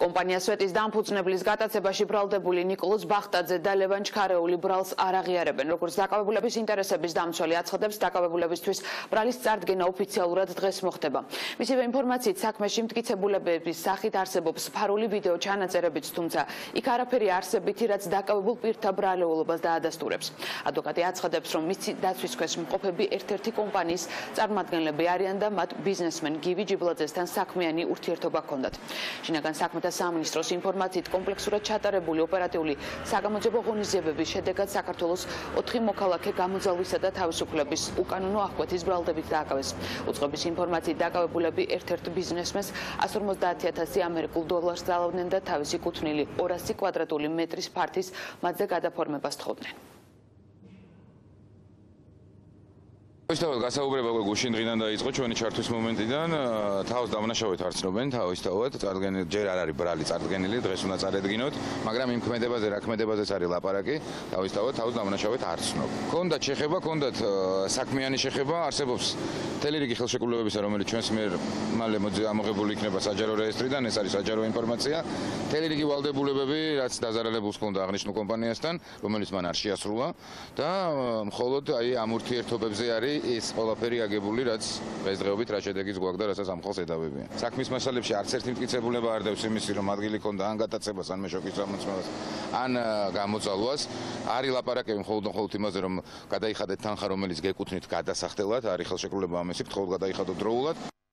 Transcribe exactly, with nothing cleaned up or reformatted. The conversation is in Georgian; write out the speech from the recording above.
კომპანია სვეტის დამფუძნებლის გატაცებაში ბრალდებული ნიკოლოზ ბახტაძე და ლევან ჩქარეული ბრალს არ აღიარებენ. Როგორც დაკავებულების ინტერესების დამცველი აცხადებს, დაკავებულებისთვის ბრალის წარდგენა ოფიციალურად დღეს მოხდება. მისივე ინფორმაციით, საქმეში მტკიცებულებების სახით არსებობს ფარული ვიდეო ჩანაწერებიც, თუმცა იქ არაფერი არსებითი, რაც დაკავებულ პირთა ბრალეულობას დაადასტურებს. ადვოკატი აცხადებს, რომ მისი დაცვის ქვეშ მყოფები ერთ-ერთი კომპანიის წარმომადგენლები არიან და მათ ბიზნესმენ გივი ჯიბლაძესთან საქმიანი ურთიერთობა ჰქონდათ. შინაგან საქმეთა სამინისტროს ინფორმაციით, კომპლექსურად ჩატარებული ოპერატიული საგამოძიებო ღონისძიებების შედეგად საქართველოს ოთხი მოქალაქე გამოძალვისა და თავისუფლების უკანონო აღკვეთის ბრალდებით დააკავეს. უწყების ინფორმაციით, დაკავებულები ერთ-ერთ ბიზნესმენს εκατს ორმოცდაათი ათასი ამერიკულ დოლარს ძალავდნენ და თავისი კუთვნილი ორასი კვადრატული მეტრის ფართის მათზე გადაფორმებას თხოვდნენ. თავისთავად გასაუბრება უკვე გუშინ დღიდან დაიწყო ჩვენი ჩართვის მომენტიდან თავს დამნაშავედ არცნობენ თავისთავად წარდგენილი ჯერ არ არის ბრალი წარდგენილი დღეს უნდა წარედგინოთ მაგრამ იმ ქმედებაზე რა ქმედებაზეც არის ლაპარაკი თავისთავად თავს დამნაშავედ არცნობ. ქონდათ შეხება, ქონდათ საქმიანი შეხება, არსებობს მთელი რიგი ხელშეკრულებებისა, რომელიც ჩვენს მიერ მალე ამოღებული იქნება საჯარო რეესტრიდან, ეს არის საჯარო ინფორმაცია. მთელი რიგი ვალდებულებები, რაც დაზარალებულს ჰქონდა აღნიშნულ კომპანიასთან, რომელიც მან არ შეასრულა და მხოლოდ აი ამ ურთიერთობებზე არის ის ყველაფერი აგებული, რაც დღესდღეობით რა შედეგიც გვაქვს და რასაც ამ ხოლს ედავებიან. საქმის მასალებში არც ერთი მტკიცებულება არ დევს იმისი, რომ ადგილი ჰქონდა ან გატაცებას, ან მეშოქის ამოცნობას, ან გამოძალვას. არის ლაპარაკები მხოლოდ მხოლოდ იმაზე, რომ გადაიხადეთ თანხა, რომელიც გეკუთვნით გადასახდელად, არის ხელშეკრულება ამისი, მხოლოდ გადაიხადოთ დროულად.